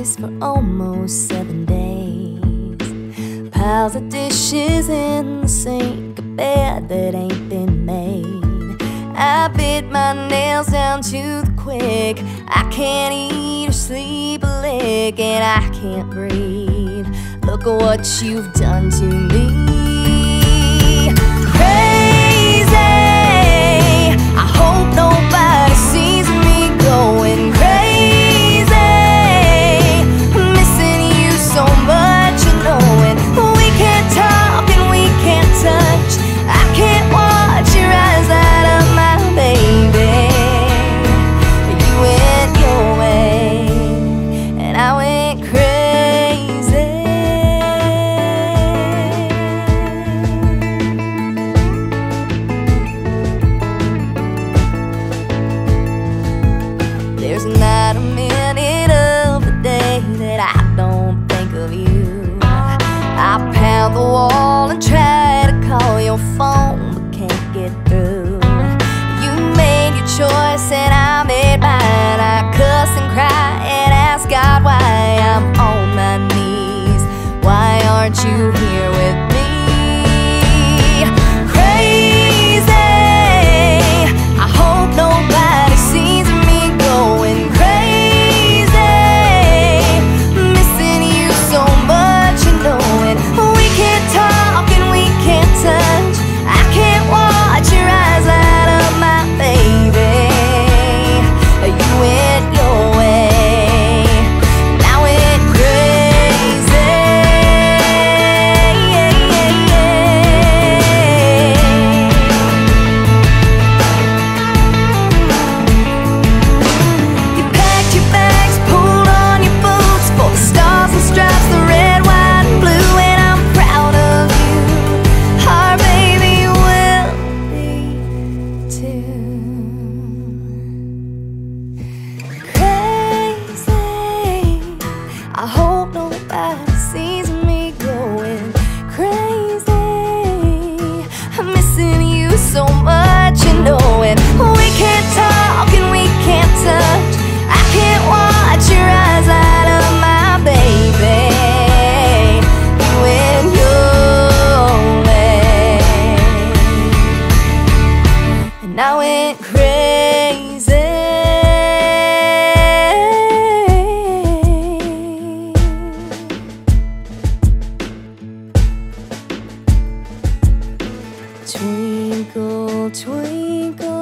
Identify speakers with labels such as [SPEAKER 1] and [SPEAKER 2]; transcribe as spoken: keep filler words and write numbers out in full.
[SPEAKER 1] place for almost seven days. Piles of dishes in the sink, a bed that ain't been made. I bit my nails down to the quick. I can't eat or sleep a lick, and I can't breathe. Look at what you've done to me. Crazy, I hope nobody sees me going crazy. Missing you so much, you know it. We can't talk and we can't touch. I can't watch your eyes light up, my baby. You went your way and I went crazy. There's not a minute of the day that I don't think of you. I pound the wall and try to call your phone, but can't get through. You made your choice and I made mine. I cuss and cry and ask God why I'm on my knees. Why aren't you here with me? Crazy, I hope nobody sees me going crazy. Missing you so much, you know it. We can't talk and we can't touch. I can't watch your eyes light up, my baby. You went your way and I went crazy. You packed your bags, pulled on your boots for the stars and stripes, the red, white, and blue, and I'm proud of you. Our baby will be too. Crazy, I hope nobody sees me going crazy. I'm missing you so much, you know it. We can't talk and we can't touch. I can't watch your eyes light up, my baby. You went your way and I went crazy. Twinkle, twinkle